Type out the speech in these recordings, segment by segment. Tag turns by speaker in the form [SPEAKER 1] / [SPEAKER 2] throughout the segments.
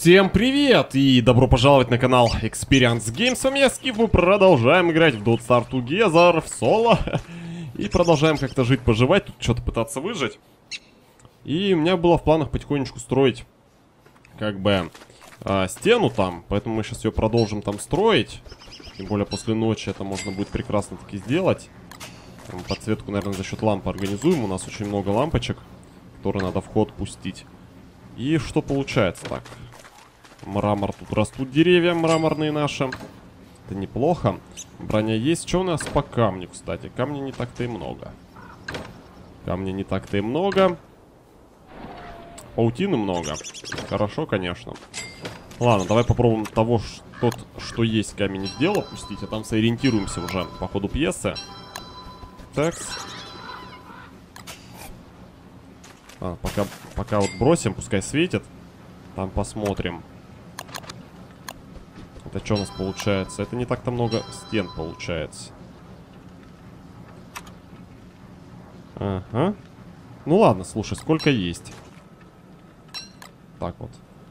[SPEAKER 1] Всем привет и добро пожаловать на канал Experience Games. С вами я, Скиф, мы продолжаем играть в Don't Starve Together, в соло. И продолжаем как-то жить-поживать, тут что-то пытаться выжить. И у меня было в планах потихонечку строить, как бы, стену там. Поэтому мы сейчас ее продолжим там строить. Тем более после ночи это можно будет прекрасно таки сделать. Там подсветку, наверное, за счет лампы организуем. У нас очень много лампочек, которые надо в ход пустить. И что получается так? Мрамор, тут растут деревья мраморные наши. Это неплохо. Броня есть. Что у нас по камню, кстати? Камня не так-то и много. Камня не так-то и много. Паутины много. Хорошо, конечно. Ладно, давай попробуем того, что есть камень в дело пустить. А там сориентируемся уже по ходу пьесы. Так. Пока вот бросим, пускай светит. Там посмотрим. Это что у нас получается? Это не так-то много стен получается. Ага. Ну ладно, слушай, сколько есть. Так вот.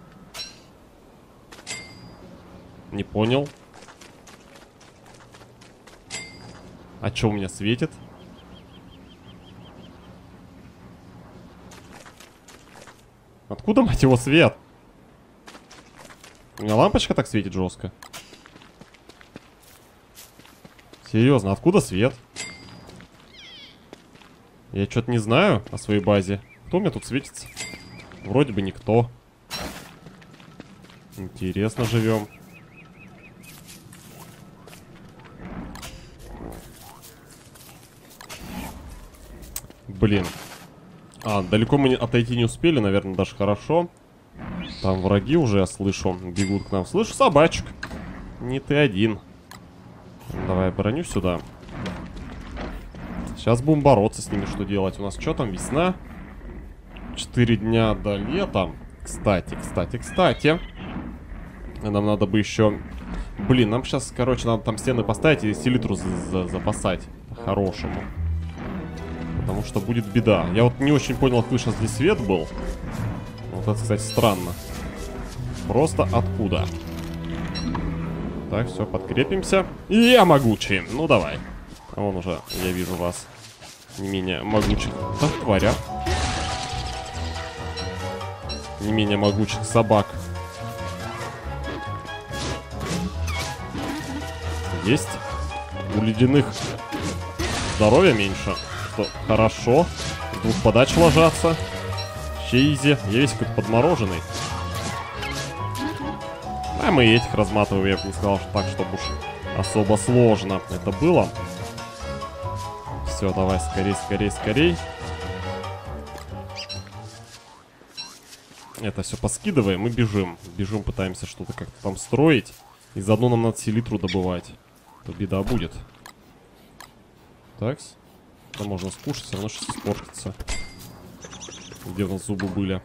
[SPEAKER 1] Не понял. А что у меня светит? Откуда, мать его, свет? У меня лампочка так светит жестко. Серьезно, откуда свет? Я что-то не знаю о своей базе. Кто у меня тут светится? Вроде бы никто. Интересно живем. Блин. Далеко мы отойти не успели, наверное, даже хорошо. Там враги уже, я слышу, бегут к нам. Слышу собачек. Не ты один. Давай броню сюда. Сейчас будем бороться с ними, что делать. У нас что там, весна? 4 дня до лета. Кстати. Нам надо бы еще... Блин, нам сейчас, короче, надо там стены поставить и селитру запасать. По-хорошему. Потому что будет беда. Я вот не очень понял, откуда сейчас здесь свет был. Вот это, кстати, странно. Просто откуда? Так, все, подкрепимся. И я могучий. Ну, давай. А вон уже, я вижу вас. Не менее могучих. Так, тваря. Не менее могучих собак. Есть. У ледяных здоровья меньше. Что хорошо. В 2 подач ложатся. Чейзи. Я весь какой-то подмороженный. А мы и этих разматываем. Я бы не сказал, что так, чтобы уж особо сложно это было. Все, давай, скорей. Это все поскидываем и бежим. Бежим, пытаемся что-то как-то там строить. И заодно нам надо селитру добывать. То беда будет. Такс. Это можно скушать, все равно сейчас испортится. Где у нас зубы были?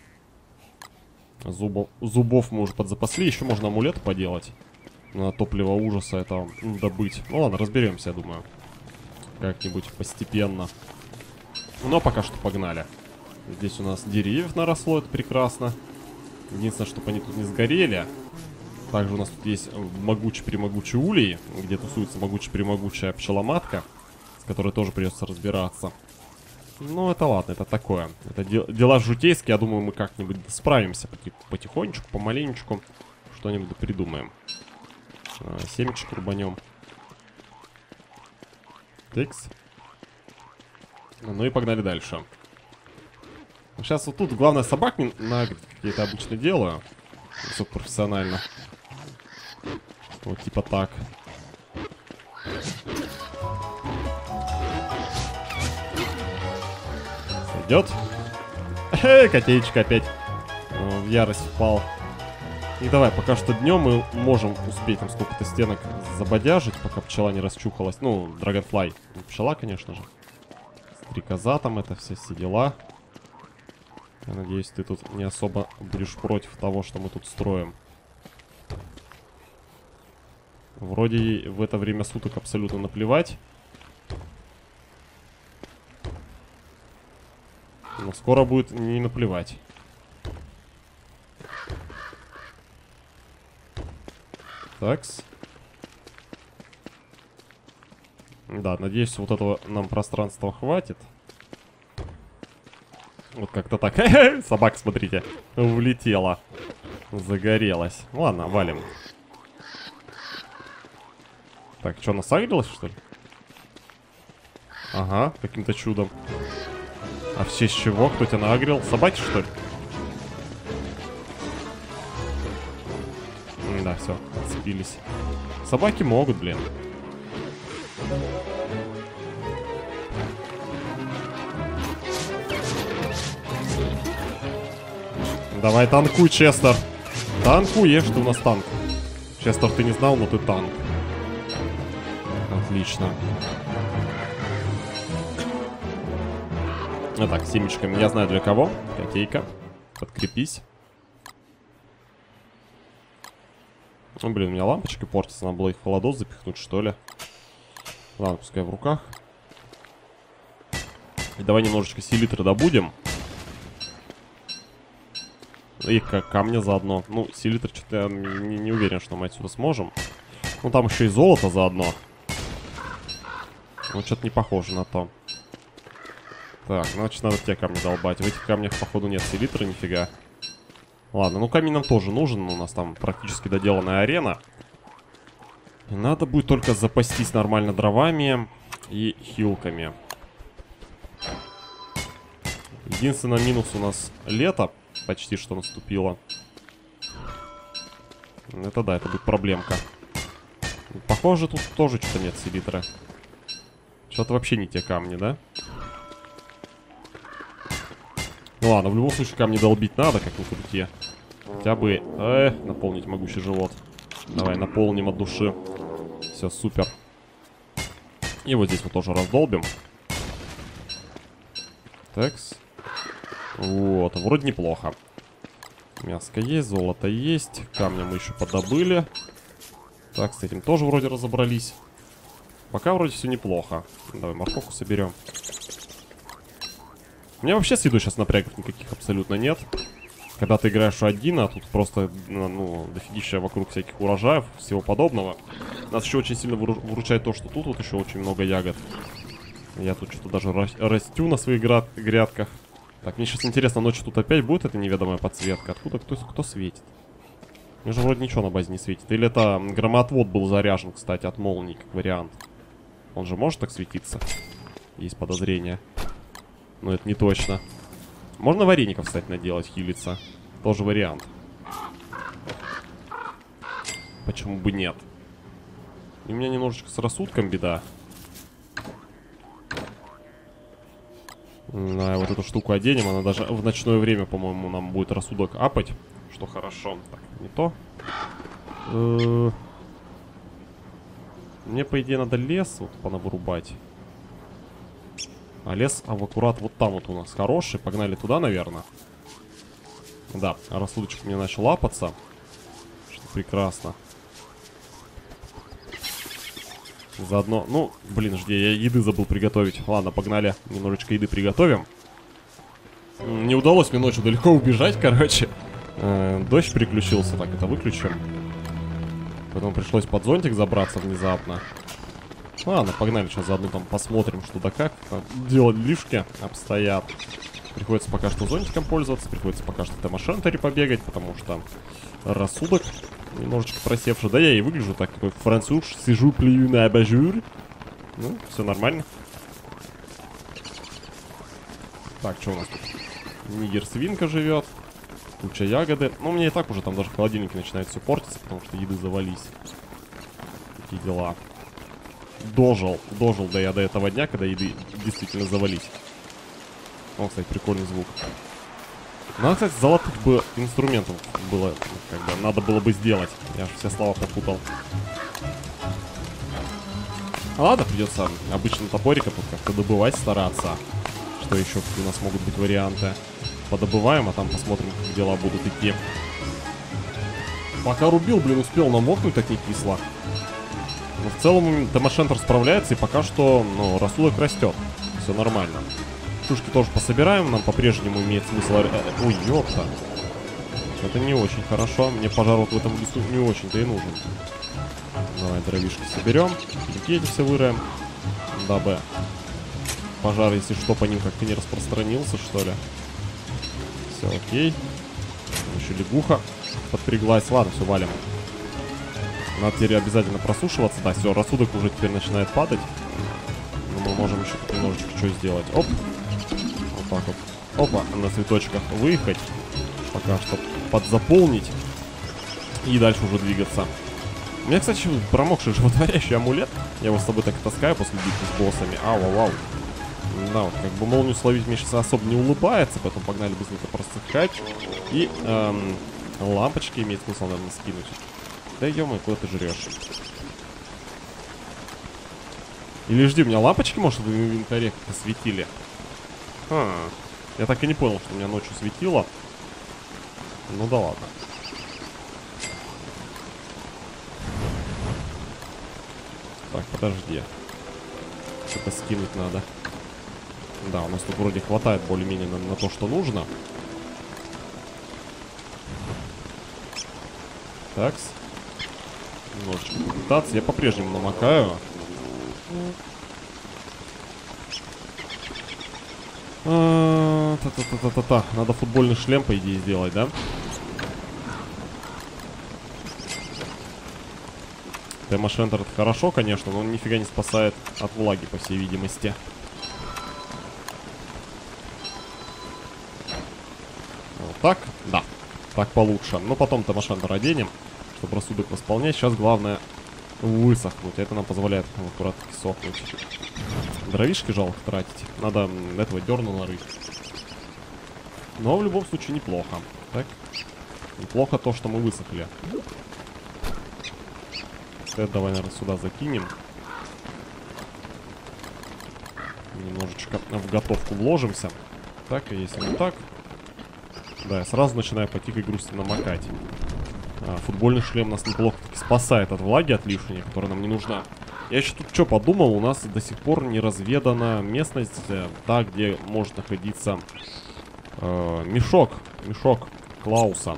[SPEAKER 1] Зубов мы уже подзапасли. Еще можно амулет поделать. На топливо ужаса это добыть. Ну ладно, разберемся, я думаю. Как-нибудь постепенно. Но пока что погнали. Здесь у нас деревьев наросло, это прекрасно. Единственное, чтобы они тут не сгорели. Также у нас тут есть могучий-примогучий улей, где тусуется могучая-примогучая пчеломатка, с которой тоже придется разбираться. Ну, это ладно, это такое. Это дела жутейские, я думаю, мы как-нибудь справимся потихонечку, помаленечку. Что-нибудь придумаем. Семечек рубанем. Текс. Ну и погнали дальше. Сейчас вот тут главное собак не нагреть, как я это обычно делаю. Все профессионально. Вот типа так. Идет. Эй, котейчик опять в ярость впал. И давай, пока что днем мы можем успеть там сколько-то стенок забодяжить, пока пчела не расчухалась. Ну, Dragonfly. Пчела, конечно же. Стрекоза там, это все дела. Я надеюсь, ты тут не особо будешь против того, что мы тут строим. Вроде в это время суток абсолютно наплевать. Но скоро будет не наплевать. Такс. Да, надеюсь, вот этого нам пространства хватит. Вот как-то так. Собака, смотрите, улетела. Загорелась. Ладно, валим. Так, что, она сагрилась, что ли? Ага, каким-то чудом. А в честь чего? Кто тебя нагрел? Собаки, что ли? Да, все, отцепились. Собаки могут, блин. Давай танкуй, Честер. Танкуешь, ты у нас танк. Честер, ты не знал, но ты танк. Отлично. Ну так, семечками я знаю для кого. Котейка. Подкрепись. Ну, блин, у меня лампочки портятся. Надо было их в холодос запихнуть, что ли. Ладно, пускай в руках. И давай немножечко селитры добудем. И камня заодно. Ну, селитр, что-то я не уверен, что мы отсюда сможем. Ну, там еще и золото заодно. Ну, что-то не похоже на то. Так, значит, надо те камни долбать. В этих камнях, походу, нет селитры, нифига. Ладно, ну камень нам тоже нужен. У нас там практически доделанная арена. И надо будет только запастись нормально дровами и хилками. Единственный минус у нас лето почти что наступило. Это да, это будет проблемка. Похоже, тут тоже что-то нет селитры. Что-то вообще не те камни, да? Ну ладно, в любом случае камни долбить надо, как ни крути. Хотя бы наполнить могучий живот. Давай, наполним от души. Все, супер. И вот здесь вот тоже раздолбим. Такс. Вот, вроде неплохо. Мяско есть, золото есть. Камня мы еще подобыли. Так, с этим тоже вроде разобрались. Пока вроде все неплохо. Давай морковку соберем. У меня вообще с едой сейчас напрягов никаких абсолютно нет. Когда ты играешь один, а тут просто, ну, дофигища вокруг всяких урожаев, всего подобного. Нас еще очень сильно выручает то, что тут вот еще очень много ягод. Я тут что-то даже растю на своих грядках. Так, мне сейчас интересно, ночью тут опять будет эта неведомая подсветка? Откуда кто светит? Мне же вроде ничего на базе не светит. Или это громоотвод был заряжен, кстати, от молнии, как вариант. Он же может так светиться? Есть подозрение. Но это не точно. Можно вареников, кстати, наделать, хилиться. Тоже вариант. Почему бы нет? И у меня немножечко с рассудком беда. Вот эту штуку оденем. Она даже в ночное время, по-моему, нам будет рассудок апать. Что хорошо. Так, не то. Мне, по идее, надо лес вот понавырубать. А лес аккурат вот там вот у нас хороший. Погнали туда, наверное. Да, рассудочек мне начал лапаться. Что прекрасно. Заодно, ну, блин, жди, я еды забыл приготовить. Ладно, погнали, немножечко еды приготовим. Не удалось мне ночью далеко убежать, короче. Дождь приключился, так, это выключим. Поэтому пришлось под зонтик забраться внезапно. Ладно, погнали, сейчас заодно там посмотрим, что да как. Делать лишки обстоят. Приходится пока что зонтиком пользоваться, приходится пока что Тома Шентери побегать, потому что рассудок немножечко просевший. Да я и выгляжу так, такой француз, сижу, плюю на абажур. Ну, все нормально. Так, что у нас тут? Нигер-свинка живет. Куча ягоды. Ну, у меня и так уже там даже в холодильнике начинает все портиться, потому что еды завались. Такие дела. Дожил да я до этого дня, когда еды действительно завались. О, кстати, прикольный звук. Ну, кстати, золотых бы инструментов было, как бы, надо было бы сделать. Я же все слова попутал. Ладно, придется обычным топориком тут как-то добывать, стараться. Что еще у нас могут быть варианты? Подобываем, а там посмотрим, как дела будут идти. Пока рубил, блин, успел намокнуть, так не кисло. Но в целом Тома Шентер справляется, и пока что, ну, рассудок растет. Все нормально. Шушки тоже пособираем, нам по-прежнему имеет смысл... Ой, ёпта. Это не очень хорошо. Мне пожар вот в этом лесу не очень-то и нужен. Давай дровишки соберем. Эти все выроем. Дабы пожар, если что, по ним как-то не распространился, что ли. Все окей. Еще лягуха подпряглась. Ладно, все, валим. Надо теперь обязательно просушиваться. Да, все, рассудок уже теперь начинает падать. Но мы можем еще тут немножечко что сделать. Оп. Вот так вот. Опа, на цветочках выехать. Пока что подзаполнить. И дальше уже двигаться. У меня, кстати, промокший животворящий амулет. Я его с собой так и таскаю после битвы с боссами. Ау. Да, вот как бы молнию словить мне сейчас особо не улыбается. Поэтому погнали быстренько просыхать. И лампочки имеет смысл, наверное, скинуть. Да ё-моё, куда ты жрешь? Или жди, у меня лампочки, может, в инвентаре как-то светили? Я так и не понял, что у меня ночью светило. Ну да ладно. Так, подожди. Что-то скинуть надо. Да, у нас тут вроде хватает более-менее на то, что нужно. Такс. Немножечко попытаться. Я по-прежнему намокаю. Надо футбольный шлем, по идее, сделать, да? Демошентер это хорошо, конечно, но он нифига не спасает от влаги, по всей видимости. Вот так? Да. Так получше. Но потом Демошентер оденем, чтобы рассудок восполнять. Сейчас главное высохнуть. Это нам позволяет аккуратно сохнуть. Дровишки жалко тратить. Надо этого дерна нарыть. Но в любом случае неплохо. Так. Неплохо то, что мы высохли. Это давай, наверное, сюда закинем. Немножечко в готовку вложимся. Так, и если вот так. Да, я сразу начинаю по тихой грусти намокать. Футбольный шлем нас неплохо спасает от влаги, от лишней, которая нам не нужна. Я еще тут что подумал, у нас до сих пор не разведана местность, та, где может находиться мешок Клауса.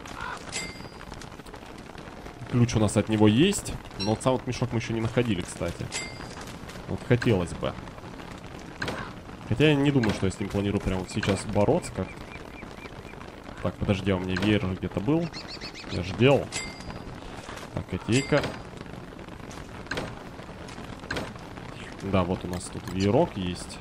[SPEAKER 1] Ключ у нас от него есть, но сам вот мешок мы еще не находили, кстати. Вот хотелось бы. Хотя я не думаю, что я с ним планирую прямо вот сейчас бороться как-то. Так, подожди, у меня веер где-то был. Я же делал. Так, котейка. Да, вот у нас тут веерок есть.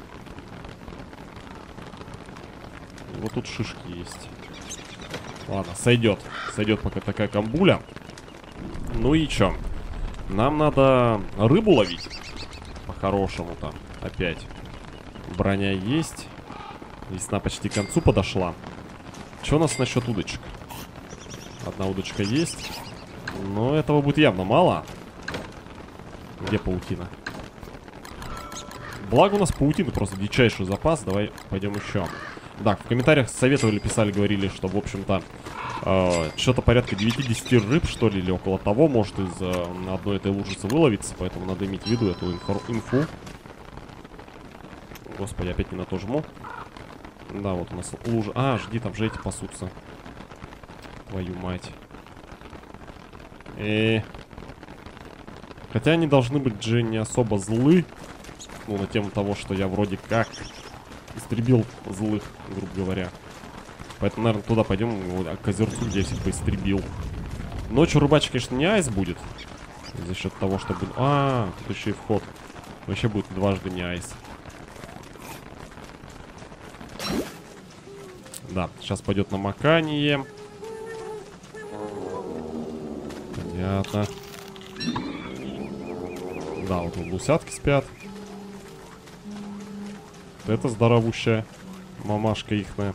[SPEAKER 1] И вот тут шишки есть. Ладно, сойдет. Сойдет пока такая камбуля. Ну и чё? Нам надо рыбу ловить. По-хорошему-то. Опять. Броня есть. Весна почти к концу подошла. Что у нас насчет удочек? Одна удочка есть. Но этого будет явно мало. Где паутина? Благо у нас паутины просто дичайший запас. Давай пойдем еще. Да, в комментариях советовали, писали, говорили, что, в общем-то, что-то порядка 9-10 рыб, что ли, или около того, может из одной этой лужицы выловиться. Поэтому надо иметь в виду эту инфу. Господи, опять не на то жму. Да, вот у нас лужа. А, жди, там же эти пасутся. Твою мать. Хотя они должны быть же не особо злы. Ну, на тему того, что я вроде как истребил злых, грубо говоря. Поэтому, наверное, туда пойдем, к озерцу, где я всех поистребил. Ночью рыбачить, конечно, не айс будет. За счет того, что будет... А, тут еще и вход. Вообще будет дважды не айс. Да, сейчас пойдет намокание. Понятно. Да, вот гусятки спят. Это здоровущая мамашка ихная.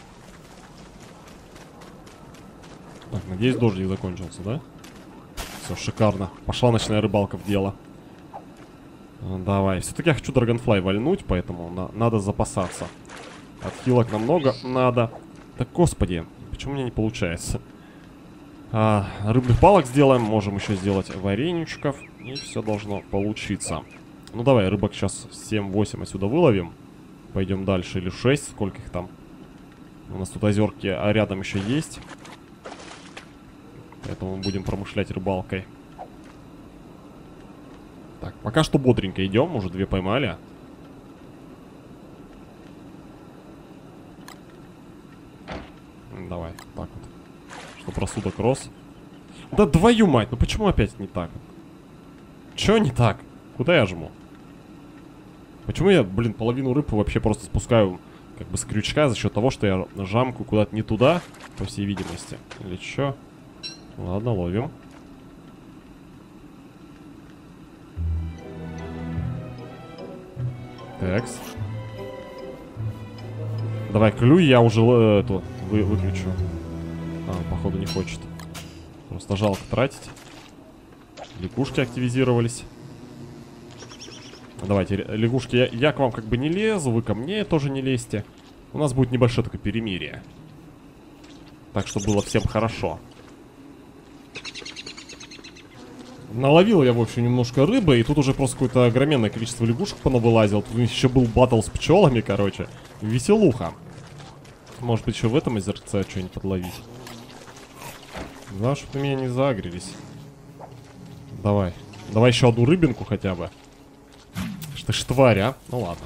[SPEAKER 1] Так, надеюсь, дождик закончился, да? Все, шикарно. Пошла ночная рыбалка в дело. Давай. Все-таки я хочу Dragonfly вальнуть, поэтому надо запасаться. Отхилок намного надо. Так, господи, почему у меня не получается? Рыбных палок сделаем. Можем еще сделать вареничков. И все должно получиться. Ну давай, рыбок сейчас 7-8 отсюда выловим. Пойдем дальше. Или 6, сколько их там. У нас тут озерки, а рядом еще есть. Поэтому мы будем промышлять рыбалкой. Так, пока что бодренько идем, уже 2 поймали. Давай, так вот. Чтоб рассудок рос. Да твою мать, ну почему опять не так? Чё не так? Куда я жму? Почему я, блин, половину рыбы вообще просто спускаю как бы с крючка за счет того, что я жамку куда-то не туда, по всей видимости. Или чё? Ладно, ловим. Такс. Давай клюй, я уже эту выключу. А, походу не хочет. Просто жалко тратить. Лягушки активизировались. Давайте, лягушки, я к вам как бы не лезу, вы ко мне тоже не лезьте. У нас будет небольшое такое перемирие. Так что было всем хорошо. Наловил я, в общем, немножко рыбы, и тут уже просто какое-то огроменное количество лягушек понавылазил. Тут еще был баттл с пчелами, короче. Веселуха. Может быть, еще в этом озерце что-нибудь подловить. Да, чтобы на меня не загрелись. Давай. Давай еще одну рыбинку хотя бы. Ты ж тварь, а? Ну ладно.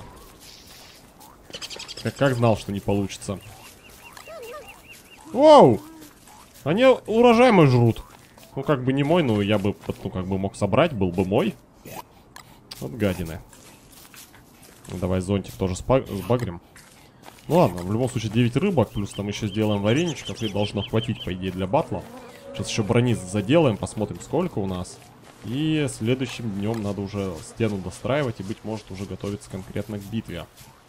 [SPEAKER 1] Как знал, что не получится. Воу! Они урожай мой жрут. Ну, как бы не мой, но я бы, ну, как бы мог собрать, был бы мой. Вот гадины. Давай зонтик тоже сбагрим. Ну ладно, в любом случае 9 рыбок, плюс там еще сделаем вареничков, и должно хватить, по идее, для батла. Сейчас еще брони заделаем, посмотрим, сколько у нас. И следующим днем надо уже стену достраивать и, быть может, уже готовиться конкретно к битве.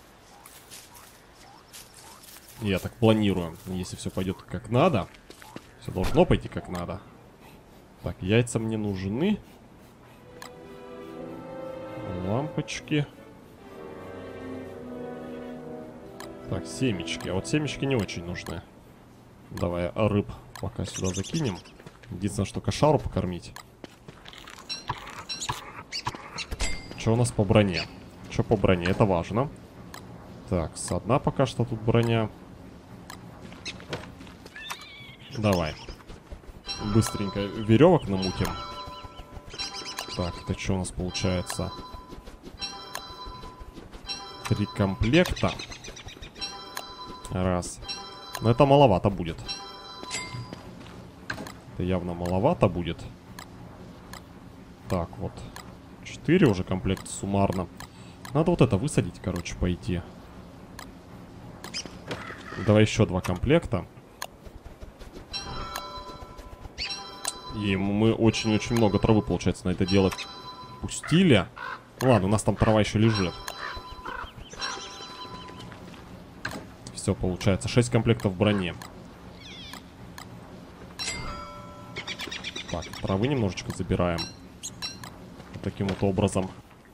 [SPEAKER 1] Я так планирую, если все пойдет как надо. Все должно пойти как надо. Так, яйца мне нужны. Лампочки. Так, семечки. А вот семечки не очень нужны. Давай рыб пока сюда закинем. Единственное, что кошару покормить. Что у нас по броне? Что по броне? Это важно. Так, с одна пока что тут броня. Давай. Быстренько веревок намутим. Так, это что у нас получается? 3 комплекта. Раз. Но это маловато будет. Это явно маловато будет. Так, вот. 4 уже комплекта суммарно. Надо вот это высадить, короче, пойти. Давай еще 2 комплекта. И мы очень-очень много травы, получается, на это дело пустили. Ну ладно, у нас там трава еще лежит. Все, получается, 6 комплектов брони. Так, травы немножечко забираем. Вот таким вот образом.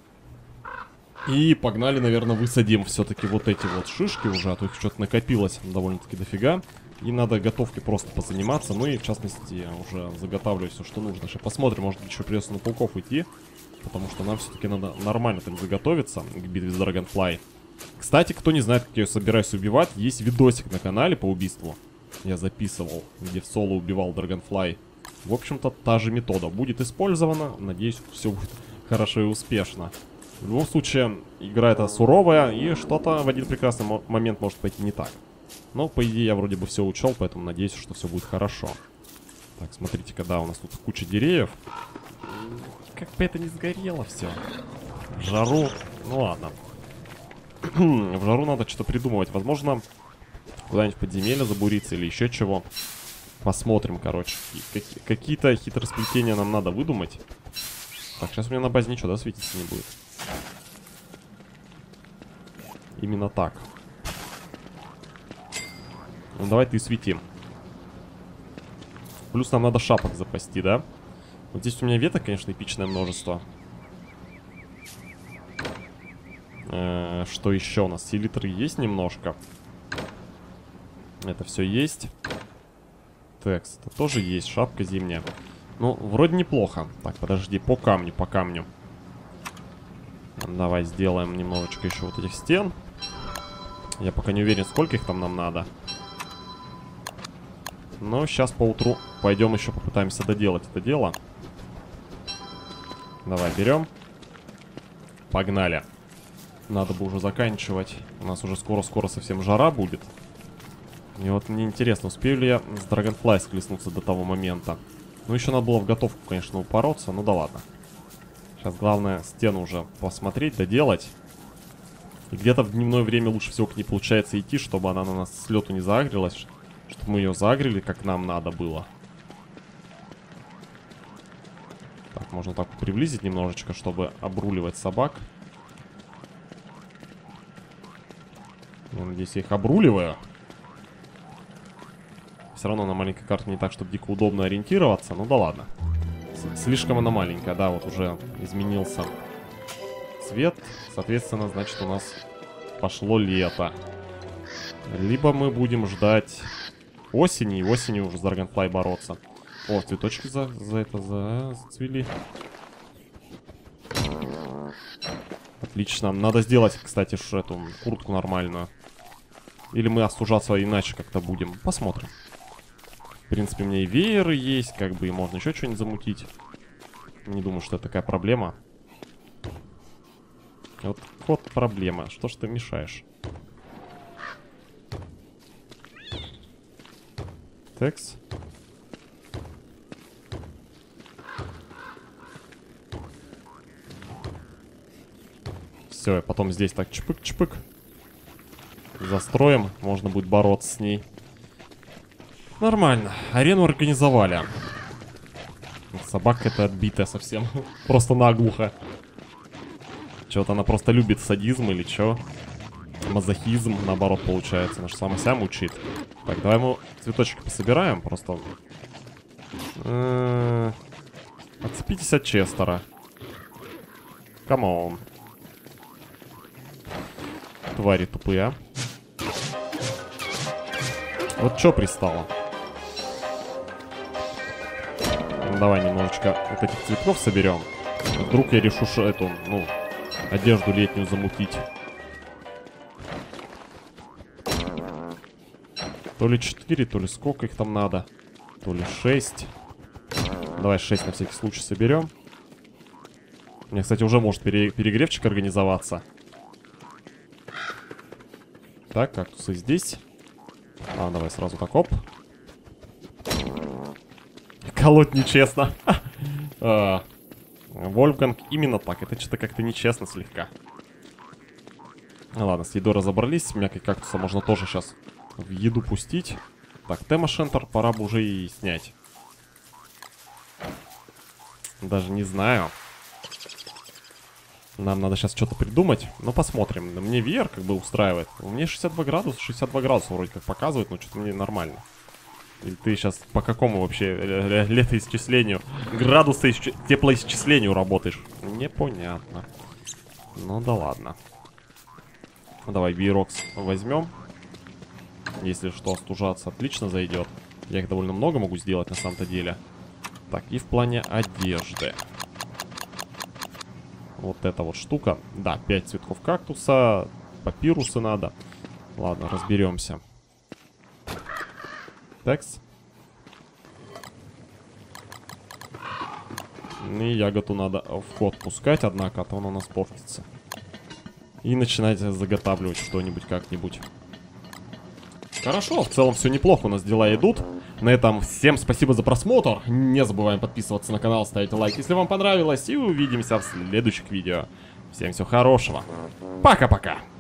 [SPEAKER 1] И погнали, наверное, высадим все-таки вот эти вот шишки уже, а то их что-то накопилось довольно-таки дофига. И надо готовкой просто позаниматься, ну и в частности уже заготавливать все, что нужно. Сейчас посмотрим, может быть еще придется на пауков идти, потому что нам все-таки надо нормально так заготовиться к битве с Dragonfly. Кстати, кто не знает, как я ее собираюсь убивать, есть видосик на канале по убийству. Я записывал, где в соло убивал Dragonfly. В общем-то, та же метода будет использована. Надеюсь, все будет хорошо и успешно. В любом случае, игра эта суровая, и что-то в один прекрасный момент может пойти не так. Но, по идее, я вроде бы все учел, поэтому надеюсь, что все будет хорошо. Так, смотрите-ка, да, у нас тут куча деревьев. Как бы это не сгорело все. В жару, ну ладно. В жару надо что-то придумывать. Возможно, куда-нибудь в подземелье забуриться или еще чего. Посмотрим, короче. Какие-то хитросплетения нам надо выдумать. Так, сейчас у меня на базе ничего, да, светиться не будет. Именно так. Ну, давай ты свети. Плюс нам надо шапок запасти, да? Вот здесь у меня веток, конечно, эпичное множество. Что еще у нас? Селитры есть немножко. Это все есть. Текст, это тоже есть. Шапка зимняя. Ну, вроде неплохо. Так, подожди, по камню, по камню. Давай сделаем немножечко еще вот этих стен. Я пока не уверен, сколько их там нам надо. Но сейчас поутру пойдем еще попытаемся доделать это дело. Давай, берем. Погнали. Надо бы уже заканчивать. У нас уже скоро-скоро совсем жара будет. И вот мне интересно, успею ли я с Dragonfly схлестнуться до того момента. Ну, еще надо было в готовку, конечно, упороться. Ну да ладно. Сейчас главное стену уже посмотреть, доделать. И где-то в дневное время лучше всего к ней получается идти, чтобы она на нас с лету не заагрилась. Чтобы мы ее заагрили, как нам надо было. Так, можно так приблизить немножечко, чтобы обруливать собак. Я надеюсь, я их обруливаю. Все равно на маленькой карте не так, чтобы дико удобно ориентироваться. Ну да ладно. Слишком она маленькая, да, вот уже изменился цвет. Соответственно, значит, у нас пошло лето. Либо мы будем ждать осени, и осенью уже с Dragonfly бороться. О, цветочки зацвели. Отлично. Надо сделать, кстати, эту куртку нормальную. Или мы остужаться иначе как-то будем. Посмотрим. В принципе, у меня и вееры есть, как бы, и можно еще что-нибудь замутить. Не думаю, что это такая проблема. Вот проблема. Что ж ты мешаешь? Текс. Все, потом здесь так чпык-чпык. Застроим, можно будет бороться с ней. Нормально, арену организовали. Собака-то отбитая совсем. Просто наглухо. Чего-то она просто любит садизм или что? Мазохизм, наоборот, получается. Наша сама себя мучит. Так, давай мы цветочки пособираем. Просто... Отцепитесь от Честера. Камон. Твари тупые. Вот что пристало? Давай немножечко вот этих цветков соберем. Вдруг я решу эту, ну, одежду летнюю замутить. То ли 4, то ли сколько их там надо. То ли 6. Давай 6 на всякий случай соберем. У меня, кстати, уже может перегревчик организоваться. Так, кактусы здесь. Давай сразу так, оп. Колоть нечестно. Вольфганг, именно так. Это что-то как-то нечестно слегка. Ладно, с едой разобрались. Мякоть кактуса можно тоже сейчас в еду пустить. Так, Тема-шентер пора бы уже и снять. Даже не знаю. Нам надо сейчас что-то придумать. Но посмотрим. Мне VR как бы устраивает. У меня 62 градуса. 62 градуса вроде как показывает, но что-то мне нормально. Или ты сейчас по какому вообще летоисчислению, градуса теплоисчислению работаешь? Непонятно. Ну да ладно. Давай Вирокс возьмем. Если что, остужаться отлично зайдет. Я их довольно много могу сделать на самом-то деле. Так, и в плане одежды. Вот эта вот штука. Да, 5 цветков кактуса. Папирусы надо. Ладно, разберемся. Текс. И ягоду надо в ход пускать, однако, а то он у нас портится. И начинать заготавливать что-нибудь как-нибудь. Хорошо, в целом все неплохо, у нас дела идут. На этом всем спасибо за просмотр. Не забываем подписываться на канал, ставить лайк, если вам понравилось. И увидимся в следующих видео. Всем всего хорошего. Пока-пока.